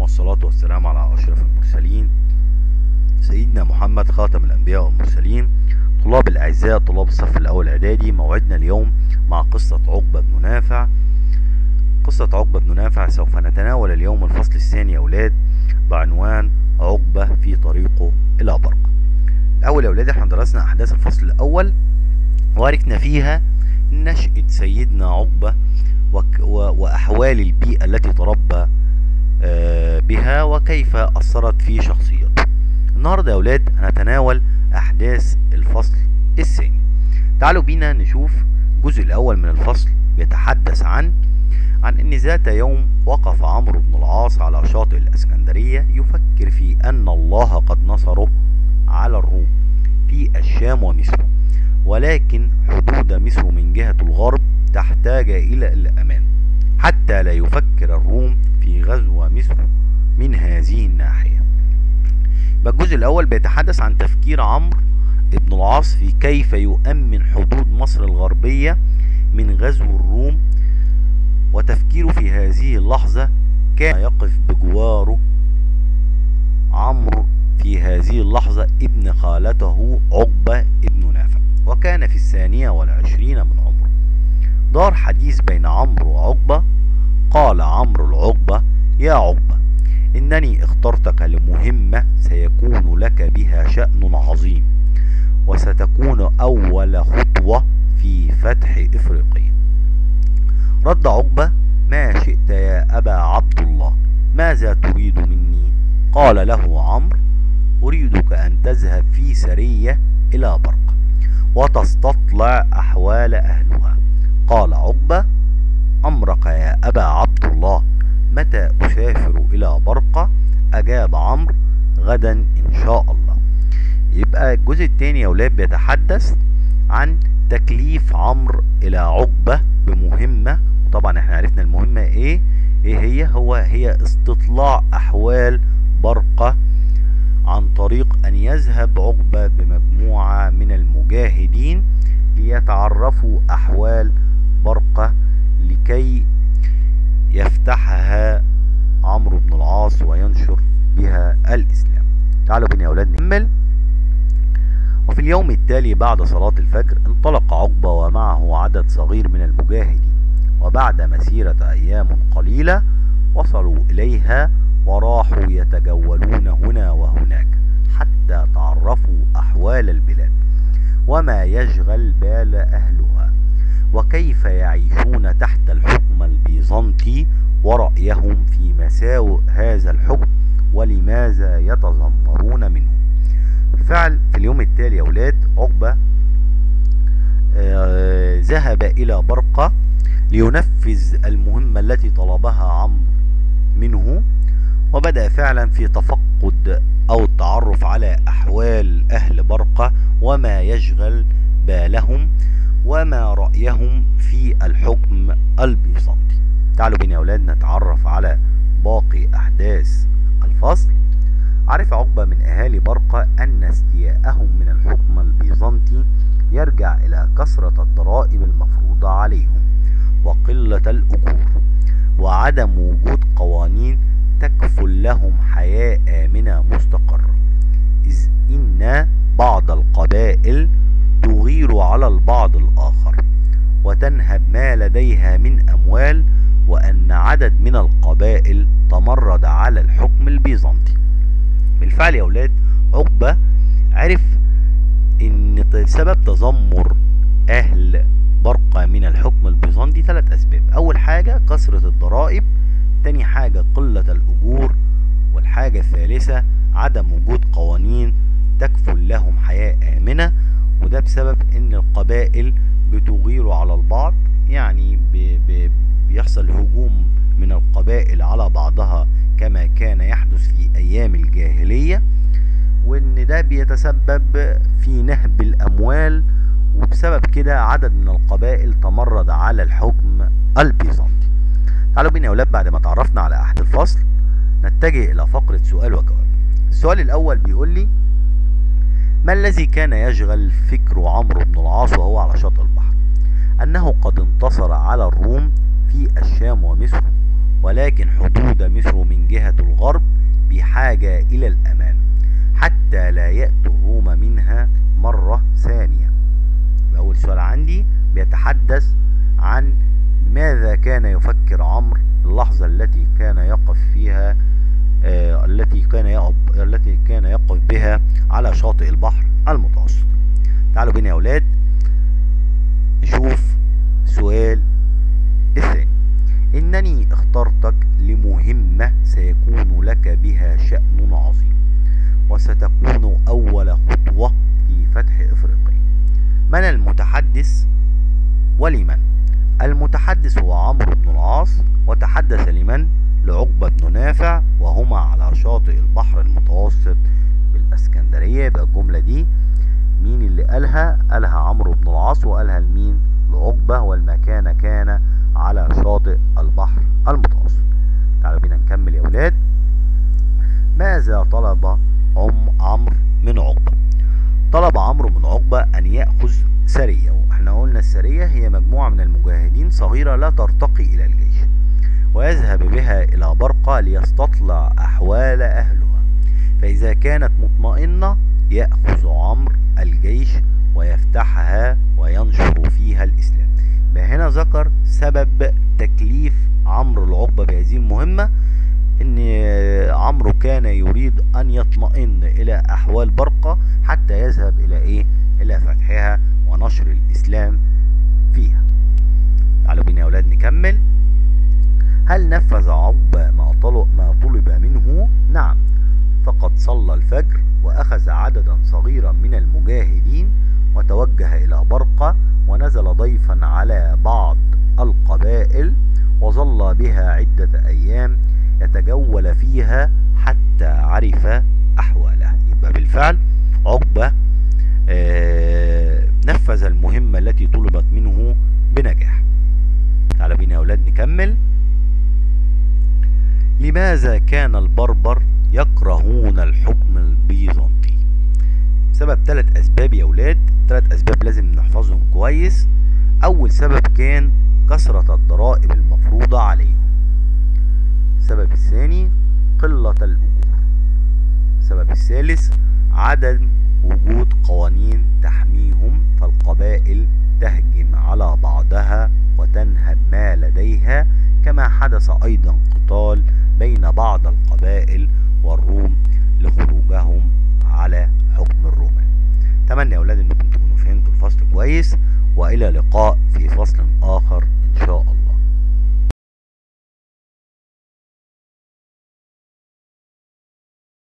والصلاة والسلام على أشرف المرسلين سيدنا محمد خاتم الأنبياء والمرسلين. طلاب الأعزاء، طلاب الصف الأول إعدادي، موعدنا اليوم مع قصة عقبة بن نافع. قصة عقبة بن نافع سوف نتناول اليوم الفصل الثاني يا أولاد بعنوان عقبة في طريقه إلى برقة. الأول يا أولاد احنا درسنا أحداث الفصل الأول وعرفنا فيها نشأة سيدنا عقبة وأحوال البيئة التي تربى بها وكيف أثرت في شخصيته. النهاردة يا أولاد هنتناول أحداث الفصل الثاني. تعالوا بينا نشوف الجزء الأول من الفصل بيتحدث عن أن ذات يوم وقف عمرو بن العاص على شاطئ الإسكندرية يفكر في أن الله قد نصره على الروم في الشام ومصر، ولكن حدود مصر من جهة الغرب تحتاج إلى الأمان حتى لا يفكر الروم في غزو مصر من هذه الناحية. الجزء الأول بيتحدث عن تفكير عمرو بن العاص في كيف يؤمن حدود مصر الغربية من غزو الروم، وتفكيره في هذه اللحظة كان يقف بجواره عمرو في هذه اللحظة ابن خالته عقبة ابن نافع، وكان في 22 من عمره. دار حديث بين عمرو وعقبة. قال عمرو لعقبة: يا عقبة، إنني اخترتك لمهمة سيكون لك بها شأن عظيم، وستكون أول خطوة في فتح إفريقيا. رد عقبة: ما شئت يا أبا عبد الله، ماذا تريد مني؟ قال له عمرو: أريدك أن تذهب في سرية إلى برقة وتستطلع أحوال أهلها. قال عقبة: أمرك يا أبا عبد الله، متى أسافر إلى برقة؟ أجاب عمرو: غدا إن شاء الله. يبقى الجزء الثاني يا أولاد بيتحدث عن تكليف عمرو إلى عقبة بمهمة، وطبعا احنا عرفنا المهمة ايه هي استطلاع أحوال برقة عن طريق أن يذهب عقبة بمجموعة من المجاهدين ليتعرفوا أحوال برقة لكي يفتحها عمرو بن العاص وينشر بها الإسلام. تعالوا بنا يا أولاد نكمل. وفي اليوم التالي بعد صلاة الفجر انطلق عقبة ومعه عدد صغير من المجاهدين، وبعد مسيرة أيام قليلة وصلوا إليها وراحوا يتجولون هنا وهناك حتى تعرفوا أحوال البلاد وما يشغل بال أهلها وكيف يعيشون تحت الحكم البيزنطي ورأيهم في مساوئ هذا الحكم ولماذا يتذمرون منه. بالفعل في اليوم التالي يا أولاد عقبة ذهب إلى برقة لينفذ المهمة التي طلبها عمرو منه، وبدأ فعلا في تفقد أو التعرف على أحوال أهل برقة وما يشغل بالهم وما رأيهم في الحكم البيزنطي. تعالوا بنا يا أولاد نتعرف على باقي أحداث الفصل. عرف عقبة من أهالي برقة أن استياءهم من الحكم البيزنطي يرجع إلى كثرة الضرائب المفروضة عليهم وقلة الأجور وعدم وجود قوانين تكفل لهم حياة آمنة مستقرة، إذ إن بعض القبائل تغير على البعض الآخر وتنهب ما لديها من أموال، وأن عدد من القبائل تمرد على الحكم البيزنطي. بالفعل يا أولاد عقبة عرف إن سبب تذمر أهل برقة من الحكم البيزنطي 3 أسباب. أول حاجة كثرة الضرائب، تاني حاجة قلة الأجور، والحاجة الثالثة عدم وجود قوانين تكفل لهم حياة آمنة، وده بسبب إن القبائل بتغير على البعض، يعني بيحصل هجوم من القبائل على بعضها كما كان يحدث في أيام الجاهلية، وإن ده بيتسبب في نهب الأموال، وبسبب كده عدد من القبائل تمرد على الحكم البيزنطي. تعالوا بينا يا أولاد بعد ما تعرفنا على أحد الفصل نتجه إلى فقرة سؤال وجواب. السؤال الأول بيقول لي: ما الذي كان يشغل فكر عمرو بن العاص وهو على شاطئ البحر؟ أنه قد انتصر على الروم في الشام ومصر، ولكن حدود مصر من جهة الغرب بحاجة إلى الأمان حتى لا يأتي الروم منها مرة ثانية. أول سؤال عندي بيتحدث عن ماذا كان يفكر عمرو اللحظة التي كان يقف فيها التي كان يقف بها على شاطئ البحر المتوسط. تعالوا بينا يا أولاد نشوف السؤال الثاني. إنني اخترتك لمهمة سيكون لك بها شأن عظيم وستكون أول خطوة في فتح إفريقيا. من المتحدث ولمن؟ المتحدث هو عمرو بن العاص، وتحدث لمن؟ لعقبة بن نافع، وهما على شاطئ البحر المتوسط بالإسكندرية. يبقى الجملة دي مين اللي قالها؟ قالها عمرو بن العاص، وقالها لمين؟ لعقبة، والمكان كان على شاطئ البحر المتوسط. تعالوا بينا نكمل يا ولاد. ماذا طلب عمرو من عقبة؟ طلب عمرو من عقبة أن يأخذ سرية، واحنا قلنا السرية هي مجموعة من المجاهدين صغيرة لا ترتقي إلى الجيش، ويذهب بها إلى برقة ليستطلع أحوال أهلها، فإذا كانت مطمئنة يأخذ عمرو الجيش ويفتحها وينشر فيها الإسلام. هنا ذكر سبب تكليف عمرو العقبة بهذه المهمة، ان عمرو كان يريد ان يطمئن الى احوال برقة حتى يذهب الى ايه؟ الى فتحها ونشر الاسلام فيها. تعالوا بينا يا اولاد نكمل. هل نفذ عقبة ما طلب منه؟ نعم، فقد صلى الفجر واخذ عددا صغيرا من المجاهدين وتوجه الى برقة، ونزل ضيفا على بعض القبائل وظل بها عدة ايام يتجول فيها حتى عرف أحوالها. يبقى بالفعل عقبة نفذ المهمة التي طلبت منه بنجاح. تعالوا بينا يا أولاد نكمل. لماذا كان البربر يكرهون الحكم البيزنطي؟ سبب 3 أسباب يا أولاد، 3 أسباب لازم نحفظهم كويس. أول سبب كان كثرة الضرائب المفروضة عليهم. السبب الثاني قلة الأجور. السبب الثالث عدم وجود قوانين تحميهم، فالقبائل تهجم على بعضها وتنهب ما لديها، كما حدث أيضا قتال بين بعض القبائل والروم لخروجهم على حكم الرومان. أتمنى يا أولاد أنكم تكونوا فهمتوا الفصل كويس، وإلى لقاء في فصل